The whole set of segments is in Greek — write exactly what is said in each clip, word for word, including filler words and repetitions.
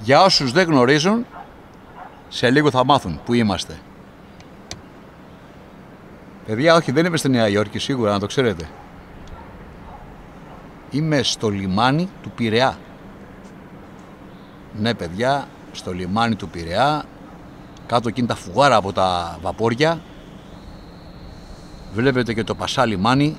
Για όσους δεν γνωρίζουν, σε λίγο θα μάθουν που είμαστε. Παιδιά, όχι, δεν είμαι στη Νέα Υόρκη, σίγουρα, να το ξέρετε. Είμαι στο λιμάνι του Πειραιά. Ναι, παιδιά, στο λιμάνι του Πειραιά. Κάτω εκείνη τα φουγάρα από τα βαπόρια. Βλέπετε και το Πασά λιμάνι.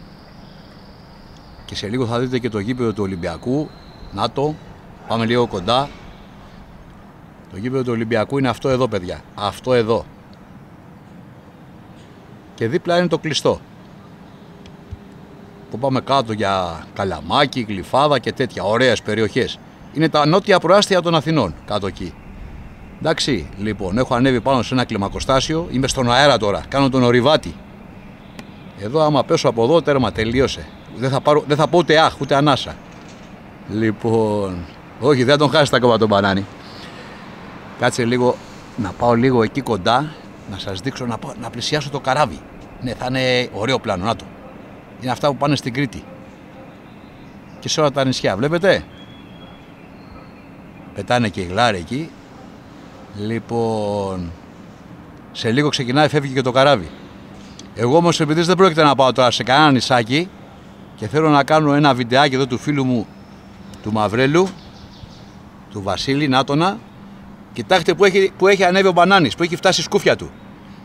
Και σε λίγο θα δείτε και το γήπεδο του Ολυμπιακού. Να το, πάμε λίγο κοντά. Το γήπεδο του Ολυμπιακού είναι αυτό εδώ, παιδιά. Αυτό εδώ. Και δίπλα είναι το κλειστό. Που πάμε κάτω για Καλαμάκι, Γλυφάδα και τέτοια ωραίες περιοχές. Είναι τα νότια προάστια των Αθηνών, κάτω εκεί. Εντάξει, λοιπόν, έχω ανέβει πάνω σε ένα κλιμακοστάσιο. Είμαι στον αέρα τώρα, κάνω τον ορειβάτη. Εδώ άμα πέσω από εδώ, τέρμα, τελείωσε. Δεν θα, πάρω, δεν θα πω ούτε αχ, ούτε ανάσα. Λοιπόν, όχι, δεν τον χάσετε ακόμα τον μπανάνι. Κάτσε λίγο, να πάω λίγο εκεί κοντά, να σας δείξω, να, πάω, να πλησιάσω το καράβι. Ναι, θα είναι ωραίο πλάνο, να το. Είναι αυτά που πάνε στην Κρήτη. Και σε όλα τα νησιά, βλέπετε. Πετάνε και οι γλάροι εκεί. Λοιπόν, σε λίγο ξεκινάει, φεύγει και το καράβι. Εγώ όμως, επειδή δεν πρόκειται να πάω τώρα σε κανένα νησάκι και θέλω να κάνω ένα βιντεάκι εδώ του φίλου μου του Μαυρέλου, του Βασίλη Νάτονα, κοιτάξτε που έχει, που έχει ανέβει ο μπανάνης, που έχει φτάσει σκούφια του.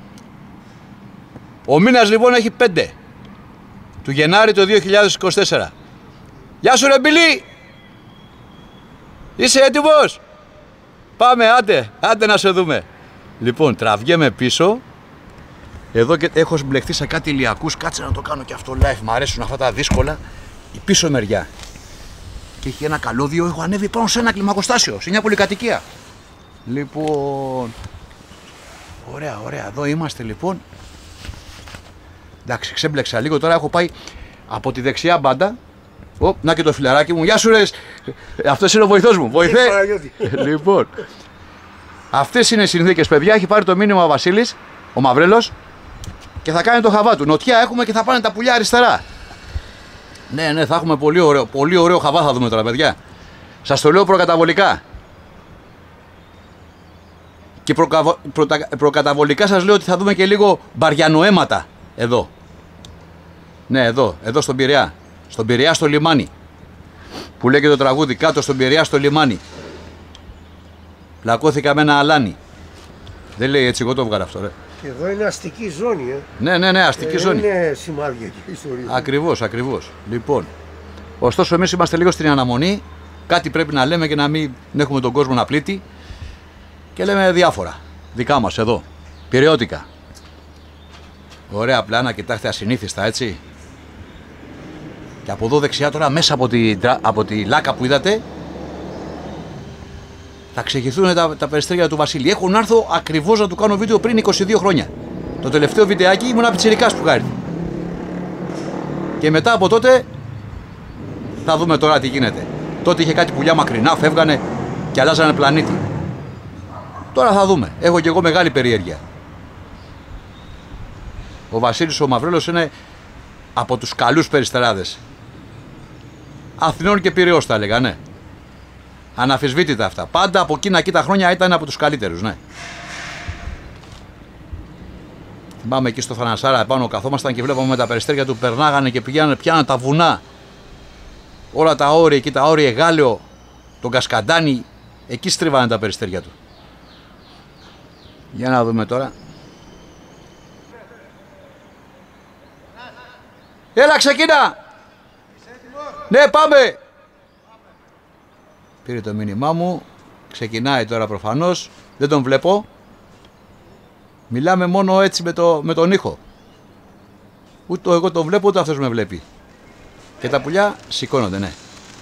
Ο μήνας λοιπόν έχει πέντε του Γενάρη το δύο χιλιάδες είκοσι τέσσερα. Γεια σου ρε Μπιλί! Είσαι έτοιμος? Πάμε, άντε, άντε να σε δούμε. Λοιπόν, τραβιέμαι πίσω. Εδώ και έχω μπλεχτεί σε κάτι ηλιακούς. Κάτσε να το κάνω και αυτό live. Μ' αρέσουν αυτά τα δύσκολα. Η πίσω μεριά. Και έχει ένα καλώδιο. Έχω ανέβει πάνω σε ένα κλιμακοστάσιο. Σε μια πολυκατοικία. Λοιπόν. Ωραία, ωραία. Εδώ είμαστε λοιπόν. Εντάξει, ξέμπλεξα λίγο. Τώρα έχω πάει από τη δεξιά μπάντα. Ω, να και το φιλαράκι μου. Γεια σου ρε. Αυτός είναι ο βοηθός μου. Βοηθέ. Λοιπόν. Αυτές είναι οι συνθήκες, παιδιά. Έχει πάρει το μήνυμα ο Βασίλης, ο Μαυρέλος, και θα κάνει το χαβά του. Νοτιά έχουμε και θα πάνε τα πουλιά αριστερά. Ναι, ναι, θα έχουμε πολύ ωραίο, πολύ ωραίο χαβά θα δούμε τώρα, παιδιά. Σας το λέω προκαταβολικά. Και προκα... προτα... προκαταβολικά σας λέω ότι θα δούμε και λίγο μπαριανοέματα εδώ. Ναι, εδώ, εδώ στον Πειραιά. Στον Πειραιά στο λιμάνι. Που λέει και το τραγούδι, κάτω στον Πειραιά στο λιμάνι. Πλακώθηκα με ένα αλάνι. Δεν λέει έτσι, εγώ το βγάλω αυτό, ρε. Και εδώ είναι αστική ζώνη, ε. Ναι, ναι, ναι, αστική ε, ζώνη. Είναι σημάδια και ιστορία. Ακριβώς, ακριβώς. Λοιπόν, ωστόσο εμείς είμαστε λίγο στην αναμονή. Κάτι πρέπει να λέμε και να μην έχουμε τον κόσμο να πλήττει. Και λέμε διάφορα. Δικά μας εδώ. Πειραιώτικα. Ωραία πλάνα, κοιτάξτε, ασυνήθιστα, έτσι. Και από εδώ δεξιά τώρα, μέσα από τη, από τη λάκα που είδατε, θα ξεχυθούν τα, τα περιστέρια του Βασίλη. Έχω να έρθω ακριβώς να του κάνω βίντεο πριν είκοσι δύο χρόνια. Το τελευταίο βιντεάκι ήμουν πιτσιρικάς που χάρη. Και μετά από τότε θα δούμε τώρα τι γίνεται. Τότε είχε κάτι πουλιά μακρινά, φεύγανε και αλλάζανε πλανήτη. Τώρα θα δούμε. Έχω και εγώ μεγάλη περιέργεια. Ο Βασίλης ο Μαυρέλος είναι από τους καλούς περιστεράδες. Αθηνών και Πειραιώς τα έλεγα, ναι. Αναφυσβήτητα αυτά. Πάντα από εκείνα εκεί τα χρόνια ήταν από τους καλύτερους, ναι. Θυμάμαι εκεί στο Θανασάρα επάνω καθόμασταν και βλέπαμε με τα περιστέρια του, περνάγανε και πηγαίνανε, πιάνανε τα βουνά. Όλα τα όρια εκεί, τα όρια Γάλεο, τον Κασκαντάνι, εκεί στρίβανε τα περιστέρια του. Για να δούμε τώρα. Έλα, ξεκίνα! Ναι, πάμε! Πήρε το μήνυμά μου. Ξεκινάει τώρα προφανώς. Δεν τον βλέπω. Μιλάμε μόνο έτσι με, το, με τον ήχο. Ούτε εγώ τον βλέπω, ούτε αυτός με βλέπει. Και τα πουλιά σηκώνονται, ναι.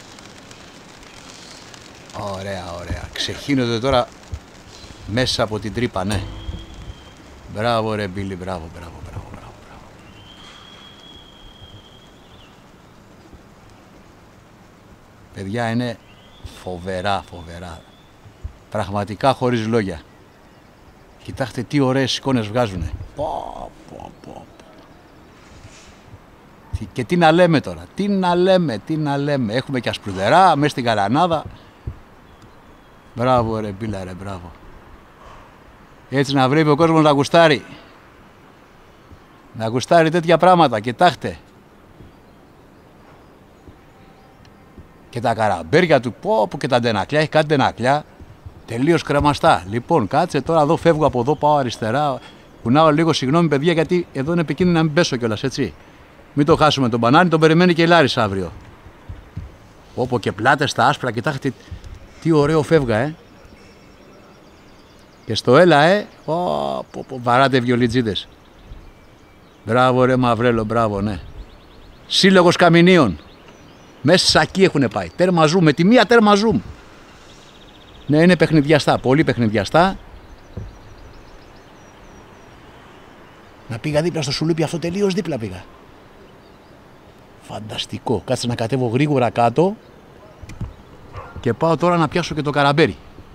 Ωραία, ωραία. Ξεχύνονται τώρα μέσα από την τρύπα, ναι. Μπράβο ρε Μπίλι, μπράβο, μπράβο, μπράβο, μπράβο, μπράβο. Παιδιά, είναι φοβερά, φοβερά. Πραγματικά χωρίς λόγια. Κοιτάξτε τι ωραίες εικόνες βγάζουνε. Πω, πω, πω. Και τι να λέμε τώρα, τι να λέμε, τι να λέμε. Έχουμε και ασπρουδερά μέσα στην Γαλανάδα. Μπράβο ρε μπίλα ρε, μπράβο. Έτσι να βρέπει ο κόσμος να γουστάρει. Να γουστάρει τέτοια πράγματα, κοιτάξτε. Και τα καραμπέρια του, πω, πω και τα ντενακλιά, έχει κάτι ντενακλιά. Τελείως κρεμαστά. Λοιπόν, κάτσε τώρα εδώ, φεύγω από εδώ, πάω αριστερά. Κουνάω λίγο, συγγνώμη παιδιά, γιατί εδώ είναι επικίνδυνο να μην πέσω κιόλας, έτσι. Μην το χάσουμε τον μπανάνι, τον περιμένει και η Λάρης αύριο. Όπω και πλάτες στα άσπρα, κοιτάξτε τι ωραίο φεύγα, ε. Και στο έλα, ε, πω, πω, πω, βαράτε βιολιτζίδες. Μπράβο ρε Μαυρέλο, μπράβο, ναι. Σύλλογος Καμινίων. Μέσα σακί έχουν πάει. Τέρμα ζουμ, με τη μία τέρμα ζουμ. Ναι, είναι παιχνιδιαστά, πολύ παιχνιδιαστά. Να πήγα δίπλα στο σουλούπι αυτό, τελείως δίπλα πήγα. Φανταστικό. Κάτσε να κατέβω γρήγορα κάτω. Και πάω τώρα να πιάσω και το καραμπέρι.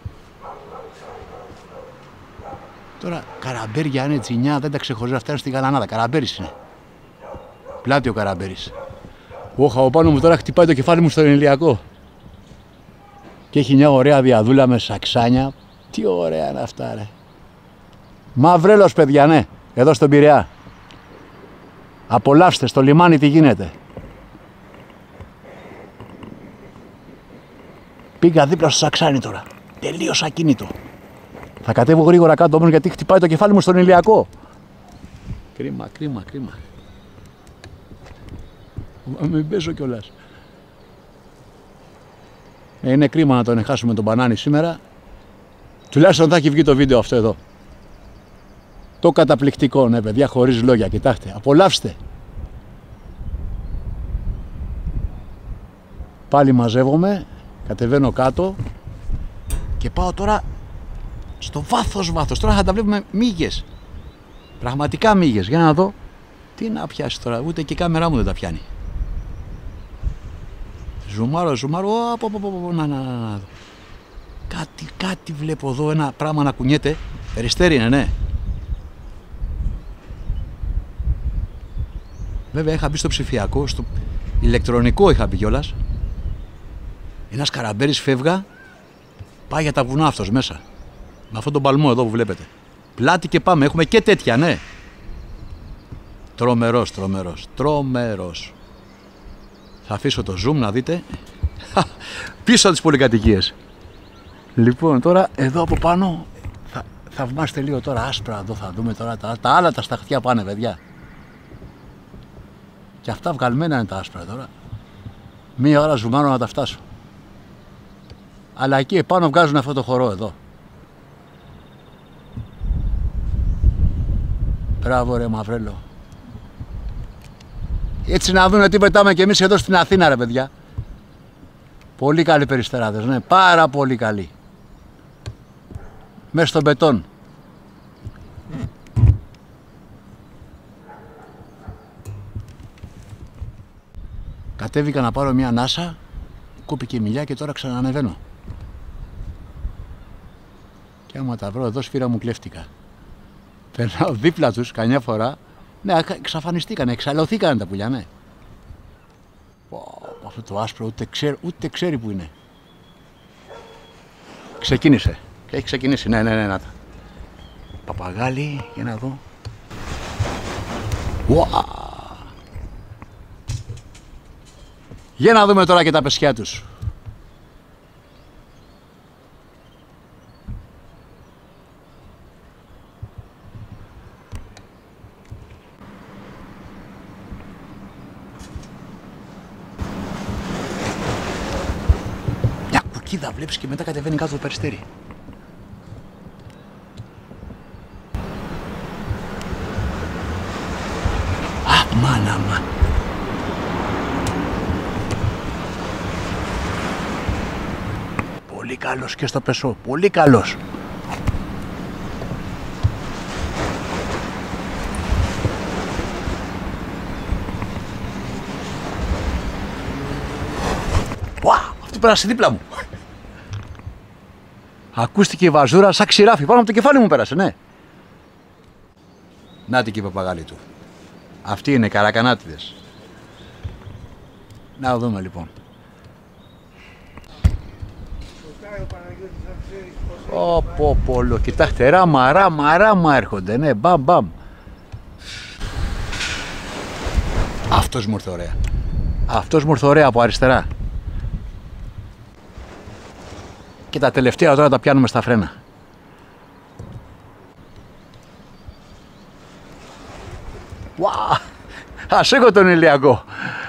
Τώρα καραμπέρια είναι τσινιά, δεν τα ξεχωρίζω, αυτά είναι στη γαλανάδα. Καραμπέρις είναι. Πλάτη ο καραμπέρις. Όχα, ο πάνω μου τώρα χτυπάει το κεφάλι μου στον ηλιακό. Και έχει μια ωραία διαδούλα με σαξάνια. Τι ωραία είναι αυτά ρε. Μαυρέλος παιδιά, ναι. Εδώ στον Πειραιά. Απολαύστε στο λιμάνι τι γίνεται. Πήγα δίπλα στο σαξάνι τώρα. Τελείως ακίνητο. Θα κατέβω γρήγορα κάτω όμως γιατί χτυπάει το κεφάλι μου στον ηλιακό. Κρίμα, κρίμα, κρίμα. Μην πέσω κιόλας. Ε, είναι κρίμα να τον χάσουμε τον μπανάνι σήμερα. Τουλάχιστον θα έχει βγει το βίντεο αυτό εδώ. Το καταπληκτικό, ναι παιδιά, χωρίς λόγια, κοιτάξτε, απολαύστε. Πάλι μαζεύομαι, κατεβαίνω κάτω και πάω τώρα στο βάθος βάθος. Τώρα θα τα βλέπουμε μύγες. Πραγματικά μύγες. Για να δω. Τι να πιάσει τώρα. Ούτε και η κάμερά μου δεν τα πιάνει. Ζουμάρω, ζουμάρω. Πω, πω, πω, να, να, να. Κάτι, κάτι βλέπω εδώ. Ένα πράγμα να κουνιέται. Περιστέρι είναι, ναι. Βέβαια είχα μπει στο ψηφιακό. Στο ηλεκτρονικό είχα μπει κιόλας. Ένας καραμπέρις φεύγα. Πάει για τα βουνά αυτός μέσα. Με αυτόν τον παλμό εδώ που βλέπετε. Πλάτη και πάμε. Έχουμε και τέτοια, ναι. Τρομερός, τρομερός, τρομερός. Θα αφήσω το zoom να δείτε. Πίσω από τις πολυκατοικίες. Λοιπόν, τώρα εδώ από πάνω θα θαυμάστε λίγο τώρα άσπρα. Εδώ θα δούμε τώρα τα, τα άλλα τα σταχτιά πάνε, παιδιά. Και αυτά βγαλμένα είναι τα άσπρα τώρα. Μία ώρα ζουμάρω να τα φτάσω. Αλλά εκεί επάνω βγάζουν αυτό το χορό εδώ. Μπράβο ρε Μαυρέλο. Έτσι να δουν τι πετάμε και εμείς εδώ στην Αθήνα ρε παιδιά. Πολύ καλοί περιστεράδες, ναι, πάρα πολύ καλοί. Μέσα στον μπετόν. Κατέβηκα να πάρω μια ανάσα, κόπηκε η μιλιά και τώρα ξανανεβαίνω. Και άμα τα βρω εδώ σφύρα μου κλέφτηκα. Περνάω δίπλα τους καμιά φορά. Ναι, εξαφανιστήκανε, εξαλωθήκανε τα πουλιά, ναι. Πω, αυτό το άσπρο ούτε ξέρει, ούτε ξέρει που είναι. Ξεκίνησε. Και έχει ξεκινήσει, ναι, ναι, ναι, να τα. Παπαγάλι, για να δω. Ουα! Για να δούμε τώρα και τα πεσιά τους. Μια κουκίδα βλέπεις και μετά κατεβαίνει κάτω το περιστέρι. Α, μάνα, μάνα. Πολύ καλός και στο πεσό, πολύ καλός. Ουα, αυτό πέρασε δίπλα μου. Ακούστηκε η βαζούρα σαν ξηράφι, πάνω από το κεφάλι μου πέρασε, ναι. Νάτι και η παπαγάλη του. Αυτοί είναι καρακανάτιδες. Να δούμε λοιπόν. Ω, πω, πω, κοιτάξτε, ράμα, ράμα, ράμα έρχονται, ναι, μπαμ, μπαμ. Αυτός μου ήρθε ωραία. Αυτός μου ήρθε ωραία από αριστερά. Και τα τελευταία τώρα τα πιάνουμε στα φρένα. Wow. Ας έχω τον ηλιακό.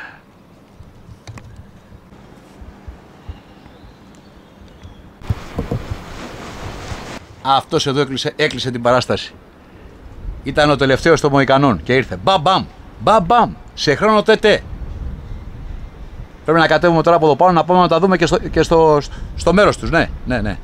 Αυτός εδώ έκλεισε, έκλεισε την παράσταση. Ήταν ο τελευταίος των Μοϊκανών και ήρθε. Μπαμ μπαμ, μπαμ μπαμ, σε χρόνο τετέ. Πρέπει να κατέβουμε τώρα από εδώ πάνω να πάμε να τα δούμε και στο, και στο, στο μέρος τους. Ναι, ναι, ναι.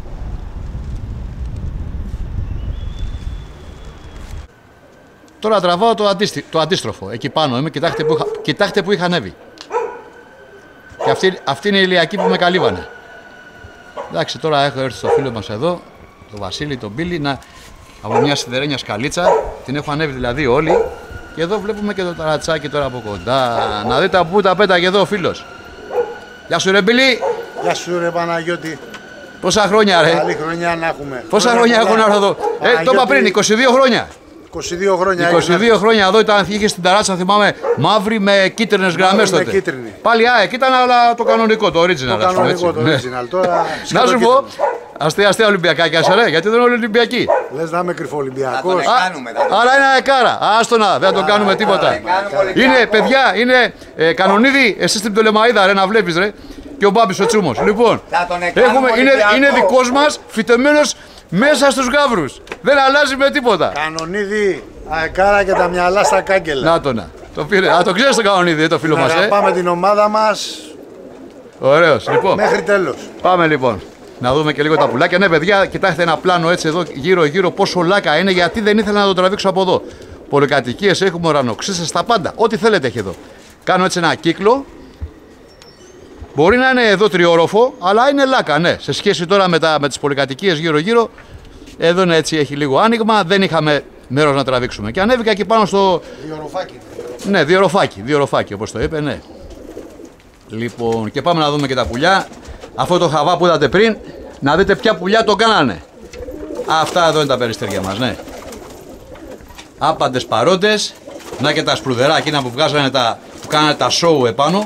Τώρα τραβάω το, αντίστη, το αντίστροφο. Εκεί πάνω είμαι, κοιτάξτε που είχα, κοιτάξτε που είχα ανέβει. Και αυτή, αυτή είναι η ηλιακή που με καλύβανε. Εντάξει, τώρα έχω έρθει στο φίλο μας εδώ, τον Βασίλη, τον Μπίλη, να, από μια σιδερένια σκαλίτσα. Την έχω ανέβει δηλαδή όλοι. Και εδώ βλέπουμε και το ταρατσάκι τώρα από κοντά. Να δείτε από πού τα πέταγε εδώ ο φίλος. Γεια σου ρε Μπίλη. Γεια σου ρε Παναγιώτη. Πόσα χρόνια ρε. Καλή χρονιά να έχουμε. Πόσα χρόνια έχω να έρθω εδώ. Ε, το είπα πριν, είκοσι δύο χρόνια. είκοσι δύο χρόνια. είκοσι δύο χρόνια εδώ ήταν, είχε στην ταράτσα, θυμάμαι, μαύρη με κίτρινες γραμμές τότε. Κίτρινη. Πάλι ΑΕΚ ήταν, αλλά το κανονικό, το original. Το κανονικό, το original. Τώρα, να σου πω, αστεία, αστεία Ολυμπιακάκια σε ρε, γιατί δεν είναι όλοι Ολυμπιακοί. Λες να είμαι κρυφοολυμπιακός. Αλλά είναι αεκάρα. Άστονα, δεν τον κάνουμε τίποτα. Είναι, παιδιά, είναι ε, Κανονίδη, εσύ στην Πτολεμαΐδα ρε, να βλέπεις ρε. Και ο Μπάμπης ο Τσούμος. Λοιπόν, έχουμε, είναι, είναι δικός μας, φυτεμένος μέσα στους γάβρους. Δεν αλλάζει με τίποτα. Κανονίδη, αεκάρα και τα μυαλά στα κάγκελα. Να το να. Το πήρε. Α, το ξέρεις το Κανονίδη, το φίλο μας. Να ε. πάμε την ομάδα μας. Ωραίος. Λοιπόν, μέχρι τέλος. Πάμε λοιπόν. Να δούμε και λίγο τα πουλάκια. Ναι, παιδιά, κοιτάξτε ένα πλάνο έτσι εδώ γύρω-γύρω πόσο λάκα είναι, γιατί δεν ήθελα να το τραβήξω από εδώ. Πολυκατοικίες έχουμε, ουρανοξύσες, τα πάντα. Ό,τι θέλετε έχει εδώ. Κάνω έτσι ένα κύκλο. Μπορεί να είναι εδώ τριόροφο, αλλά είναι λάκα, ναι. Σε σχέση τώρα με, τα, με τις πολυκατοικίες γύρω-γύρω, εδώ είναι έτσι, έχει λίγο άνοιγμα, δεν είχαμε μέρος να τραβήξουμε. Και ανέβηκα εκεί πάνω στο. Διοροφάκι. Ναι, διοροφάκι, διοροφάκι όπως το είπε, ναι. Λοιπόν, και πάμε να δούμε και τα πουλιά. Αυτό το χαβά που είδατε πριν, να δείτε ποια πουλιά το κάνανε. Αυτά εδώ είναι τα περιστέρια μας, ναι. Άπαντες παρόντες. Να και τα σπρουδερά εκείνα που βγάζανε τα. Που κάνανε τα show επάνω.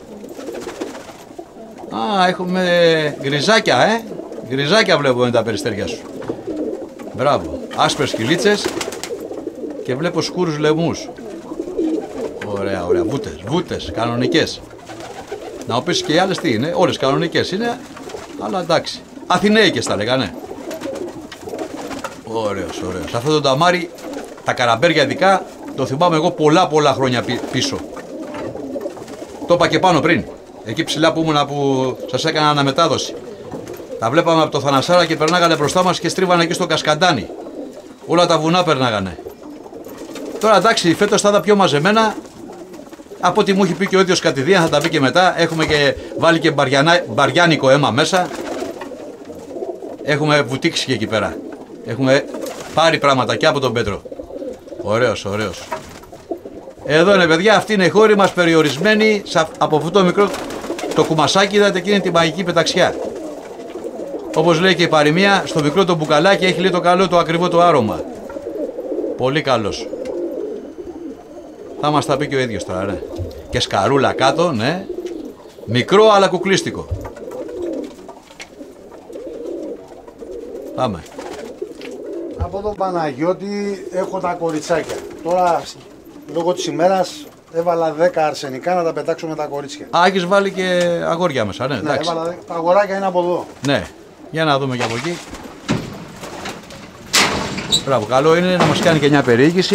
Α, έχουμε γκριζάκια, ε. Γκριζάκια βλέπω είναι τα περιστέρια σου. Μπράβο. Άσπρες κυλίτσες και βλέπω σκούρους λαιμούς. Ωραία, ωραία. Βούτες, βούτες, κανονικές. Να μου πεις και οι άλλες τι είναι. Όλες κανονικές είναι, αλλά εντάξει. Αθηναίκες τα λέγανε. Ωραίος, ωραίος. Αυτό το ταμάρι, τα καραμπέρια ειδικά, το θυμάμαι εγώ πολλά πολλά χρόνια πίσω. Το είπα και πάνω πριν. Εκεί ψηλά που ήμουνα που σας έκανα αναμετάδοση. Τα βλέπαμε από το Θανασάρα και περνάγανε μπροστά μας και στρίβανε εκεί στο Κασκαντάνι. Όλα τα βουνά περνάγανε. Τώρα εντάξει, φέτος θα τα πιο μαζεμένα. Από ό,τι μου έχει πει και ο ίδιος κατηδίαν, θα τα πει και μετά. Έχουμε και βάλει και μπαριανά, μπαριάνικο αίμα μέσα. Έχουμε βουτήξει και εκεί πέρα. Έχουμε πάρει πράγματα και από τον Πέτρο. Ωραίος, ωραίος. Εδώ είναι παιδιά, αυτή είναι η χώρη μας περιορισμένη από αυτό το μικρό το κουμασάκι, είδατε εκείνη τη μαγική πεταξιά. Όπως λέει και η παροιμία, στο μικρό το μπουκαλάκι έχει λέει το καλό το ακριβό το άρωμα. Πολύ καλός. Θα μας τα πει και ο ίδιος τώρα, ναι. Και σκαρούλα κάτω, ναι. Μικρό αλλά κουκλίστικο. Πάμε. Από τον Παναγιώτη έχω τα κοριτσάκια. Τώρα, λόγω της ημέρας, έβαλα δέκα αρσενικά να τα πετάξω με τα κορίτσια. Α, έχεις βάλει και αγόρια μέσα, ναι. Ναι, εντάξει. έβαλα, τα αγοράκια είναι από εδώ. Ναι. Για να δούμε και από εκεί. Μπράβο, καλό είναι να μας κάνει και μια περιήγηση.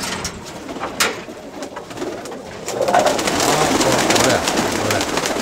Ωραία, ωραία.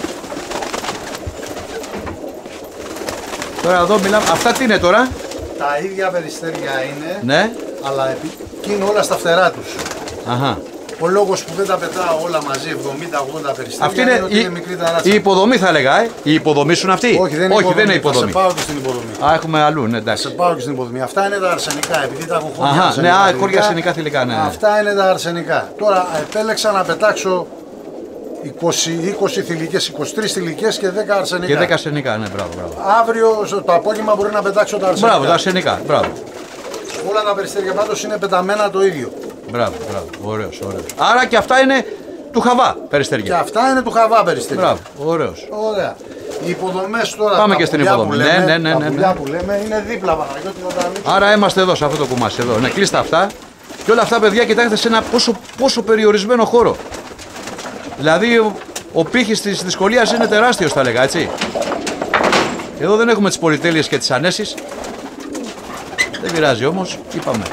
Τώρα εδώ μιλάμε. Αυτά τι είναι τώρα? Τα ίδια περιστέρια είναι, Ναι. αλλά επί... και είναι όλα στα φτερά τους. Αχα. Ο λόγος που δεν τα πετάω όλα μαζί, εβδομήντα ογδόντα περιστέρια, Αυτή είναι, είναι ότι η, είναι μικρή ταράτσα. η υποδομή θα έλεγα, ε. Η υποδομή σου είναι αυτή? Όχι, δεν είναι Όχι, υποδομή. δεν είναι υποδομή. Θα σε πάω και στην υποδομή. Α, έχουμε αλλού, ναι, εντάξει. Σε πάω και στην υποδομή. Αυτά είναι τα αρσενικά, επειδή τα έχω χώρια Αχα, αρσενικά. ναι, α, θηλυκά. χώρια αρσενικά θηλυκά, ναι. Αυτά είναι τα αρσενικά. Τώρα επέλεξα να πετάξω είκοσι, είκοσι θηλυκές, είκοσι τρεις θηλυκές και δέκα αρσενικά. Και δέκα αρσενικά, ναι, μπράβο, μπράβο. Αύριο το απόγευμα μπορεί να πετάξω τα αρσενικά. Μπράβο, τα αρσενικά, μπράβο. Όλα τα περιστέρια πάντως είναι πεταμένα το ίδιο. Μπράβο, μπράβο, ωραίος, ωραίος. Άρα και αυτά είναι του Χαβά περιστέρια. Και αυτά είναι του Χαβά περιστέρια. Μπράβο, ωραίος. Ωραία. Οι υποδομές τώρα. Πάμε τα και στην πουλιά υποδομή. Που λέμε, Ναι, ναι, ναι, τα ναι, πουλιά ναι. που λέμε είναι δίπλα, Παναγιώτη, να τα ανοίξουμε. Άρα είμαστε εδώ σε αυτό το κουμάσι εδώ. Ναι, κλείστε αυτά. Και όλα αυτά, παιδιά, κοιτάξτε σε ένα πόσο, πόσο περιορισμένο χώρο. Δηλαδή, ο, ο πύχης της δυσκολίας είναι τεράστιος, θα έλεγα, έτσι. Εδώ δεν έχουμε τις πολυτέλειες και τις ανέσεις. Δεν πειράζει όμως, είπαμε.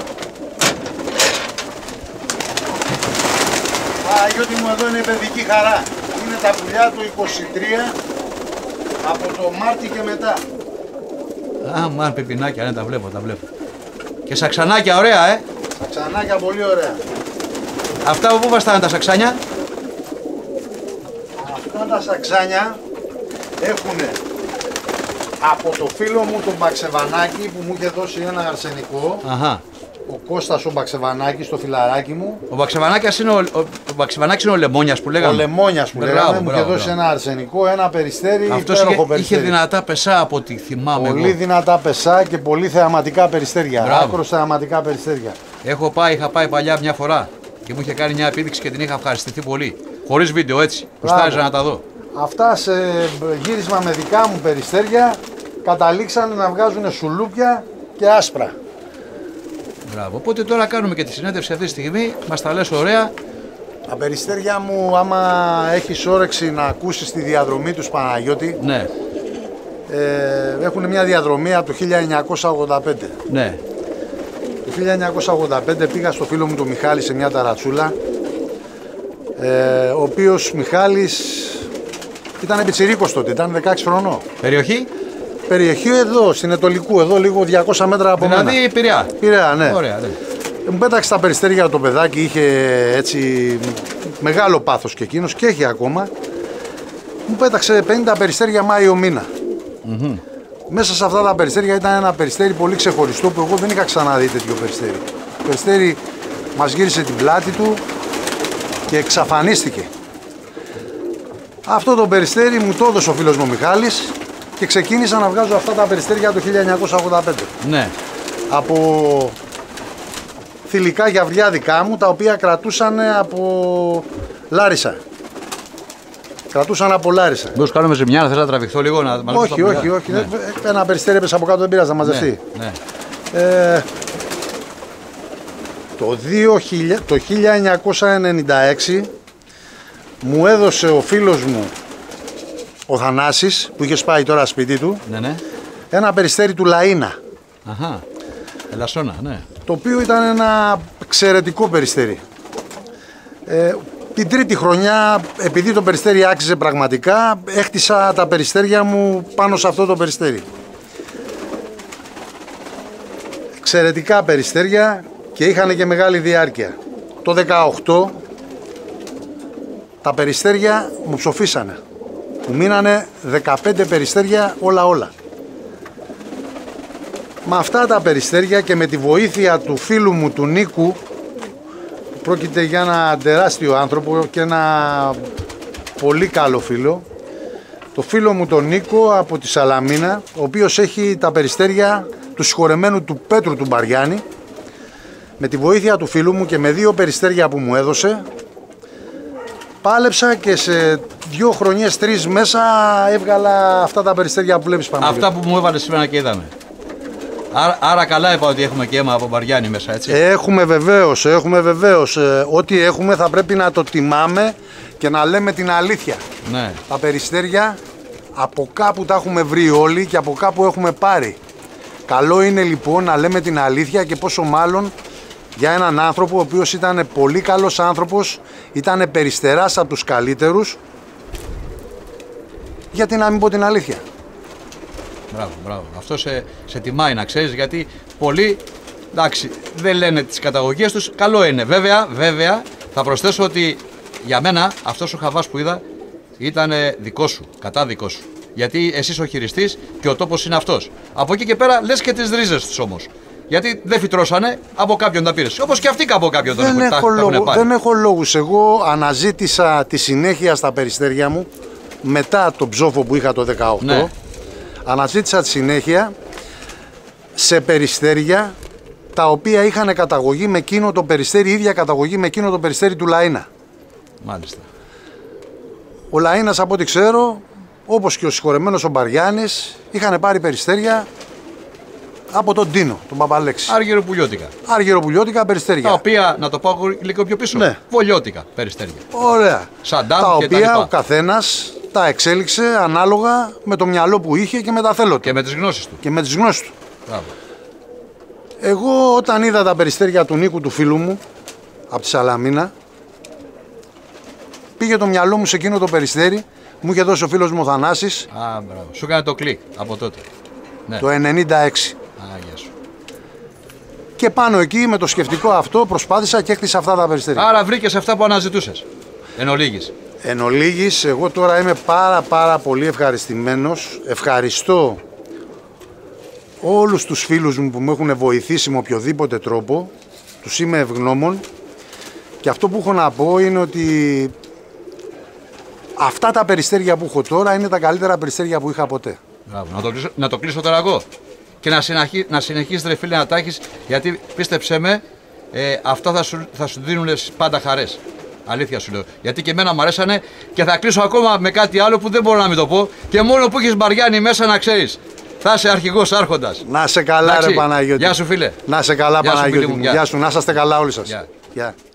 Παναγιώτη μου, εδώ είναι η παιδική χαρά. Είναι τα πουλιά του είκοσι τρία από το Μάρτι και μετά. Α, μαν πιπινάκια, ναι, τα βλέπω, τα βλέπω. Και σαξανάκια, ωραία, ε. Σαξανάκια πολύ ωραία. Αυτά από πού βαστάνε τα σαξάνια? Αυτά τα σαξάνια έχουν από το φίλο μου τον Μπαξεβανάκη που μου είχε δώσει ένα αρσενικό. Αχα. Ο Κώστας ο Μπαξεβανάκης, το φιλαράκι μου. Ο Μπαξεβανάκης είναι ο, ο, ο, Μπαξεβανάκης είναι ο Λεμόνιας που λέγαμε. Ο Λεμόνιας που Μπράβο, λέγαμε, μου είχε μπράβο, δώσει μπράβο. ένα αρσενικό, ένα περιστέρι, Αυτός υπέροχο είχε, είχε περιστέρι. δυνατά πεσά από ό,τι θυμάμαι Πολύ εγώ. δυνατά πεσά και πολύ θεαματικά περιστέρια. Μπράβο. Άκρος θεαματικά περιστέρια. Έχω πάει, είχα πάει παλιά μια φορά και μου είχε κάνει μια επίδειξη και την είχα ευχαριστηθεί πολύ. Χωρίς βίντεο, έτσι. Κουστάριζα να τα δω. Αυτά σε γύρισμα με δικά μου περιστέρια καταλήξαν να βγάζουν σουλούπια και άσπρα. Μπράβο. Οπότε τώρα κάνουμε και τη συνέντευξη αυτή τη στιγμή. Μας τα λες ωραία. Τα περιστέρια μου, άμα έχεις όρεξη να ακούσεις τη διαδρομή τους, Παναγιώτη, Ναι, ε, έχουν μια διαδρομή από το χίλια εννιακόσια ογδόντα πέντε. ναι. Το χίλια εννιακόσια ογδόντα πέντε πήγα στο φίλο μου τον Μιχάλη σε μια ταρατσούλα, ε, ο οποίος Μιχάλης ήταν πιτσιρίκος τότε, ήταν δεκαέξι χρονών. Περιοχή, Περιοχή εδώ, στην Ετωλικού, εδώ λίγο διακόσια μέτρα από μένα. δηλαδή Πειραιά. Πειραιά, ναι. Ωραία, ναι. Μου πέταξε τα περιστέρια το παιδάκι, είχε έτσι μεγάλο πάθος και εκείνος και έχει ακόμα. Μου πέταξε πενήντα περιστέρια Μάιο μήνα. Mm-hmm. Μέσα σε αυτά τα περιστέρια ήταν ένα περιστέρι πολύ ξεχωριστό που εγώ δεν είχα ξαναδεί τέτοιο περιστέρι. Το περιστέρι μας γύρισε την πλάτη του και εξαφανίστηκε. Αυτό το περιστέρι μου το έδωσε ο φίλος μου ο Μιχάλης και ξεκίνησα να βγάζω αυτά τα περιστέρια το χίλια εννιακόσια ογδόντα πέντε. Ναι. Από θηλυκά γιαυριά δικά μου, τα οποία κρατούσαν από Λάρισα. Κρατούσαν από Λάρισα. Μήπως κάνουμε ζημιά, να θες να τραβηχθώ λίγο, να μαζέψω Όχι, τα όχι, πουλιά. όχι. Ναι. Ένα περιστέρι έπεσε από κάτω, δεν πειράζει να μαζευτεί. Ναι, ναι. Ε, το, δύο χιλιάδες, το χίλια εννιακόσια ενενήντα έξι μου έδωσε ο φίλος μου ο Θανάσης, που είχε σπάει τώρα σπίτι του, Ναι, ναι. ένα περιστέρι του Λαΐνα, Αχα. Ελασσόνα, ναι. το οποίο ήταν ένα εξαιρετικό περιστέρι. Ε, την τρίτη χρονιά, επειδή το περιστέρι άξιζε πραγματικά, έχτισα τα περιστέρια μου πάνω σε αυτό το περιστέρι. Εξαιρετικά περιστέρια και είχαν και μεγάλη διάρκεια. Το δεκαοκτώ τα περιστέρια μου ψοφίσανε. Μου μείνανε δεκαπέντε περιστέρια όλα όλα. Με αυτά τα περιστέρια και με τη βοήθεια του φίλου μου του Νίκου, πρόκειται για ένα τεράστιο άνθρωπο και ένα πολύ καλό φίλο, το φίλο μου τον Νίκο από τη Σαλαμίνα, ο οποίος έχει τα περιστέρια του συγχωρεμένου του Πέτρου του Μπαριάννη. Με τη βοήθεια του φίλου μου και με δύο περιστέρια που μου έδωσε, πάλεψα και σε δύο χρονιές, τρεις μέσα έβγαλα αυτά τα περιστέρια που βλέπεις πάνω. Αυτά που μου έβαλε σήμερα και είδαμε. Άρα, άρα καλά είπα ότι έχουμε και αίμα από Μπαριάννη μέσα, έτσι. Έχουμε βεβαίως, έχουμε βεβαίως. Ε, ό,τι έχουμε θα πρέπει να το τιμάμε και να λέμε την αλήθεια. Ναι. Τα περιστέρια από κάπου τα έχουμε βρει όλοι και από κάπου έχουμε πάρει. Καλό είναι λοιπόν να λέμε την αλήθεια και πόσο μάλλον για έναν άνθρωπο ο οποίος ήταν πολύ καλός άνθρωπος, ήταν περιστεράς από τους καλύτερους. Γιατί να μην πω την αλήθεια. Μπράβο, μπράβο. Αυτό σε, σε τιμάει να ξέρεις, γιατί πολλοί, εντάξει, δεν λένε τις καταγωγές τους. Καλό είναι. Βέβαια, βέβαια, θα προσθέσω ότι για μένα αυτός ο Χαβάς που είδα ήταν δικό σου, κατά δικό σου. Γιατί εσύ ο χειριστής και ο τόπος είναι αυτός. Από εκεί και πέρα λες και τις ρίζες τους όμως. Γιατί δεν φυτρώσανε, από κάποιον τα πήρε. Όπως και αυτοί από κάποιον τον Δεν, έχουν, έχω τα, τα λόγο, έχουν πάρει. δεν έχω λόγους. Εγώ αναζήτησα τη συνέχεια στα Περιστέρια μου μετά τον ψόφο που είχα το δεκαοκτώ. Ναι. Αναζήτησα τη συνέχεια σε Περιστέρια τα οποία είχαν καταγωγή με εκείνο το Περιστέρι, ίδια καταγωγή με εκείνο το Περιστέρι του Λαΐνα. Μάλιστα. Ο Λαΐνας, από ό,τι ξέρω, όπως και ο συγχωρεμένος ο Μπαριάνης, είχαν πάρει Περιστέρια από τον Τίνο, τον Παπαλέξη. Άργυρο-πουλιώτικα. Άργυρο-πουλιώτικα Περιστέρια. Τα οποία, να το πω λίγο πιο πίσω, Ναι. βολιώτικα Περιστέρια. Ωραία. Σαντάμ τα και τα οποία λοιπά. ο καθένας τα εξέλιξε ανάλογα με το μυαλό που είχε και με τα θέλω του. Και με τις γνώσεις του. Και με τις γνώσεις του. Μπράβο. Εγώ όταν είδα τα Περιστέρια του Νίκου του φίλου μου από τη Σαλαμίνα, πήγε το μυαλό μου σε εκείνο το Περιστέρι, μου είχε δώσει ο φίλος μου ο Θανάσης Α, μπράβο. Σου έκανε το κλικ από τότε. Ναι. το ενενήντα έξι. Α, γεια σου. Και πάνω εκεί με το σκεφτικό αυτό προσπάθησα και έκτισα αυτά τα Περιστέρια. Άρα βρήκες αυτά που αναζητούσες. Εν ολίγης. Εν ολίγης, εγώ τώρα είμαι πάρα πάρα πολύ ευχαριστημένος. Ευχαριστώ όλους τους φίλους μου που με έχουν βοηθήσει με οποιοδήποτε τρόπο. Τους είμαι ευγνώμων. Και αυτό που έχω να πω είναι ότι αυτά τα Περιστέρια που έχω τώρα είναι τα καλύτερα Περιστέρια που είχα ποτέ. Μπράβο. Να το κλείσω, να το κλείσω τώρα εγώ. Και να, συναχεί, να συνεχίσεις ρε φίλε να τα έχεις, γιατί πίστεψέ με, ε, αυτά θα σου, θα σου δίνουν πάντα χαρές. Αλήθεια σου λέω. Γιατί και εμένα μου αρέσανε και θα κλείσω ακόμα με κάτι άλλο που δεν μπορώ να μην το πω. Και μόνο που έχεις Μπαριάνη μέσα να ξέρεις. Θα είσαι αρχηγός άρχοντας. Να σε καλά. Εντάξει, ρε Παναγιώτη. Γεια σου φίλε. Να σε καλά, Γεια σου, Παναγιώτη φίλε μου. μου. Γεια. Γεια σου. Να είσαστε καλά όλοι σας. Γεια. Γεια.